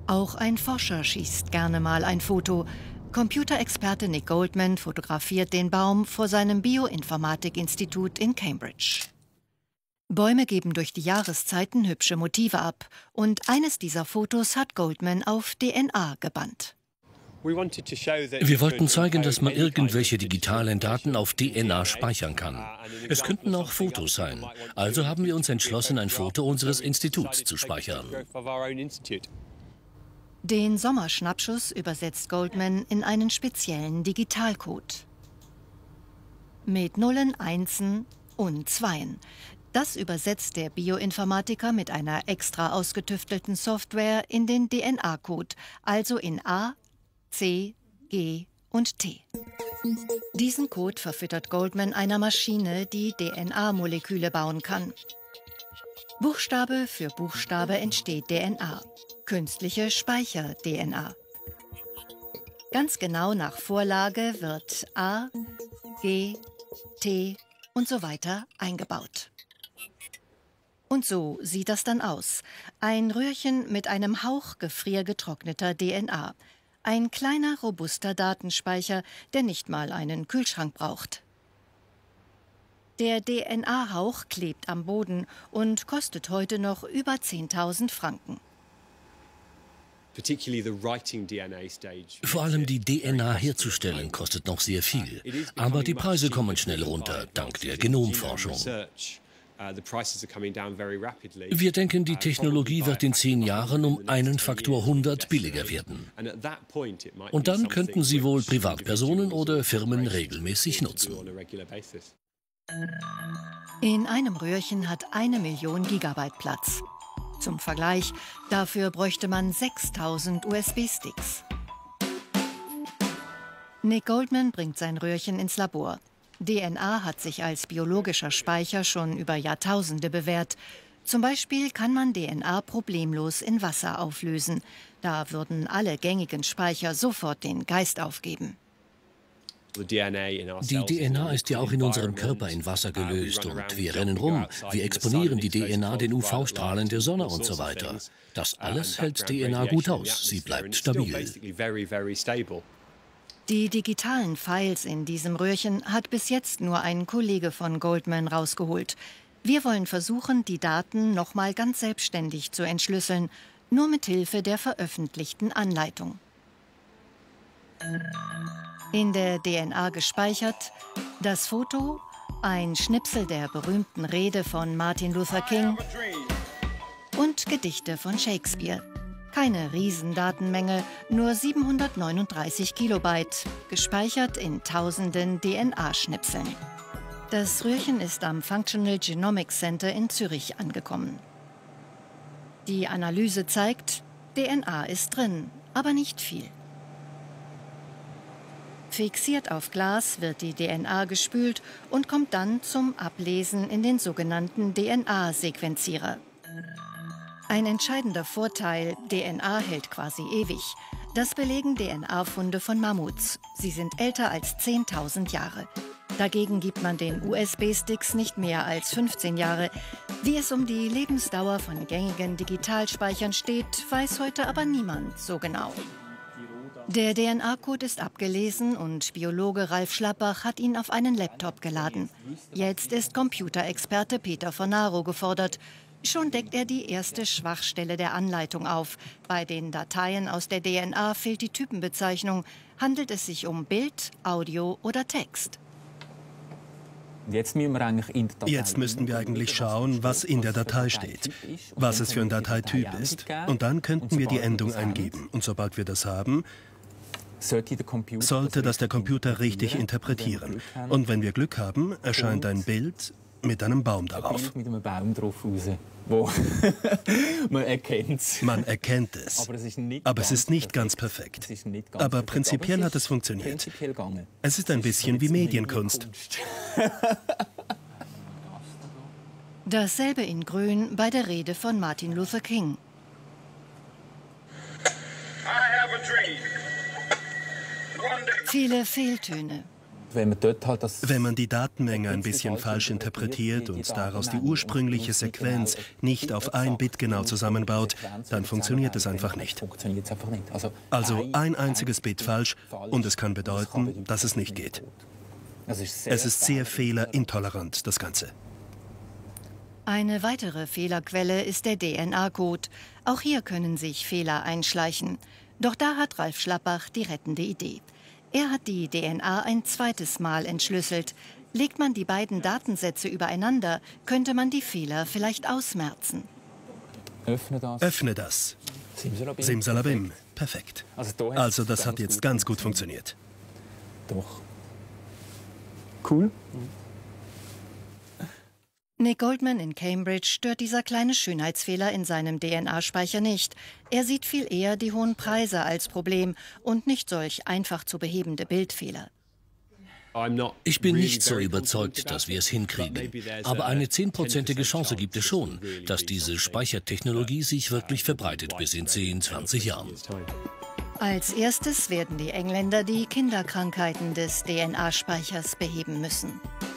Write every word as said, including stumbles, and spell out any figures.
Auch ein Forscher schießt gerne mal ein Foto. Computerexperte Nick Goldman fotografiert den Baum vor seinem Bioinformatik-Institut in Cambridge. Bäume geben durch die Jahreszeiten hübsche Motive ab und eines dieser Fotos hat Goldman auf D N A gebannt. Wir wollten zeigen, dass man irgendwelche digitalen Daten auf D N A speichern kann. Es könnten auch Fotos sein. Also haben wir uns entschlossen, ein Foto unseres Instituts zu speichern. Den Sommerschnappschuss übersetzt Goldman in einen speziellen Digitalcode. Mit Nullen, Einsen und Zweien. Das übersetzt der Bioinformatiker mit einer extra ausgetüftelten Software in den D N A-Code, also in A, C, G und T. Diesen Code verfüttert Goldman einer Maschine, die D N A-Moleküle bauen kann. Buchstabe für Buchstabe entsteht D N A, künstliche Speicher-D N A. Ganz genau nach Vorlage wird A, G, T und so weiter eingebaut. Und so sieht das dann aus. Ein Röhrchen mit einem Hauch gefriergetrockneter D N A. Ein kleiner, robuster Datenspeicher, der nicht mal einen Kühlschrank braucht. Der D N A-Hauch klebt am Boden und kostet heute noch über zehntausend Franken. Vor allem die D N A herzustellen kostet noch sehr viel. Aber die Preise kommen schnell runter, dank der Genomforschung. Wir denken, die Technologie wird in zehn Jahren um einen Faktor hundert billiger werden. Und dann könnten sie wohl Privatpersonen oder Firmen regelmäßig nutzen. In einem Röhrchen hat eine Million Gigabyte Platz. Zum Vergleich, dafür bräuchte man sechstausend U S B-Sticks. Nick Goldman bringt sein Röhrchen ins Labor. D N A hat sich als biologischer Speicher schon über Jahrtausende bewährt. Zum Beispiel kann man D N A problemlos in Wasser auflösen. Da würden alle gängigen Speicher sofort den Geist aufgeben. Die D N A ist ja auch in unserem Körper in Wasser gelöst und wir rennen rum. Wir exponieren die D N A den U V-Strahlen der Sonne und so weiter. Das alles hält D N A gut aus. Sie bleibt stabil. Die digitalen Files in diesem Röhrchen hat bis jetzt nur ein Kollege von Goldman rausgeholt. Wir wollen versuchen, die Daten nochmal ganz selbstständig zu entschlüsseln, nur mit Hilfe der veröffentlichten Anleitung. In der D N A gespeichert das Foto, ein Schnipsel der berühmten Rede von Martin Luther King und Gedichte von Shakespeare. Keine Riesendatenmenge, nur siebenhundertneununddreißig Kilobyte, gespeichert in tausenden D N A-Schnipseln. Das Röhrchen ist am Functional Genomics Center in Zürich angekommen. Die Analyse zeigt, D N A ist drin, aber nicht viel. Fixiert auf Glas wird die D N A gespült und kommt dann zum Ablesen in den sogenannten D N A-Sequenzierer. Ein entscheidender Vorteil, D N A hält quasi ewig. Das belegen D N A-Funde von Mammuts. Sie sind älter als zehntausend Jahre. Dagegen gibt man den U S B-Sticks nicht mehr als fünfzehn Jahre. Wie es um die Lebensdauer von gängigen Digitalspeichern steht, weiß heute aber niemand so genau. Der D N A-Code ist abgelesen und Biologe Ralf Schlappach hat ihn auf einen Laptop geladen. Jetzt ist Computerexperte Peter von Naro gefordert. Schon deckt er die erste Schwachstelle der Anleitung auf. Bei den Dateien aus der D N A fehlt die Typenbezeichnung. Handelt es sich um Bild, Audio oder Text? Jetzt müssten wir eigentlich schauen, was in der Datei steht, was es für ein Dateityp ist. Und dann könnten wir die Endung eingeben. Und sobald wir das haben, sollte das der Computer richtig interpretieren. Und wenn wir Glück haben, erscheint ein Bild mit einem Baum darauf. Mit einem Baum drauf raus, wo man erkennt es. Man erkennt es. Aber es ist nicht, Aber es ist nicht ganz perfekt. Nicht ganz Aber perfekt. prinzipiell Aber es hat es funktioniert. Es ist ein bisschen wie Medienkunst. Dasselbe in Grün bei der Rede von Martin Luther King. Viele Fehltöne. wenn man, dort halt das wenn man die Datenmenge ein bisschen falsch interpretiert und daraus die ursprüngliche Sequenz nicht auf ein Bit genau zusammenbaut, dann funktioniert es einfach nicht. Also ein einziges Bit falsch und es kann bedeuten, dass es nicht geht. Es ist sehr fehlerintolerant, das Ganze. Eine weitere Fehlerquelle ist der D N A-Code. Auch hier können sich Fehler einschleichen. Doch da hat Ralf Schlappach die rettende Idee. Er hat die D N A ein zweites Mal entschlüsselt. Legt man die beiden Datensätze übereinander, könnte man die Fehler vielleicht ausmerzen. Öffne das. Öffne das. Simsalabim. Simsalabim. Perfekt. Also das hat jetzt ganz gut funktioniert. Doch. Cool. Nick Goldman in Cambridge stört dieser kleine Schönheitsfehler in seinem D N A-Speicher nicht. Er sieht viel eher die hohen Preise als Problem und nicht solch einfach zu behebende Bildfehler. Ich bin nicht so überzeugt, dass wir es hinkriegen. Aber eine zehnprozentige Chance gibt es schon, dass diese Speichertechnologie sich wirklich verbreitet bis in zehn, zwanzig Jahren. Als erstes werden die Engländer die Kinderkrankheiten des D N A-Speichers beheben müssen.